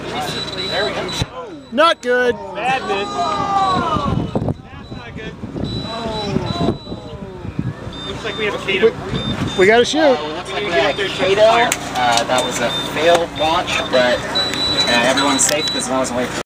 There we go. Not good. Madness. That's not good. Looks like we have a Kato. We got to shoot. Looks like we had a Kato. That was a failed launch, but everyone's safe because no one's away from